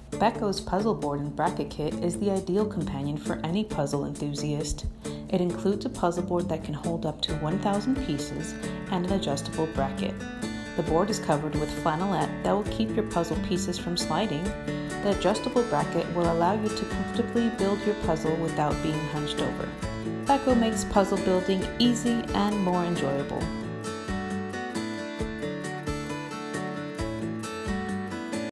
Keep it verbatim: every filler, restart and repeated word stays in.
Becco's puzzle board and bracket kit is the ideal companion for any puzzle enthusiast. It includes a puzzle board that can hold up to one thousand pieces and an adjustable bracket. The board is covered with flannelette that will keep your puzzle pieces from sliding. The adjustable bracket will allow you to comfortably build your puzzle without being hunched over. Becco makes puzzle building easy and more enjoyable.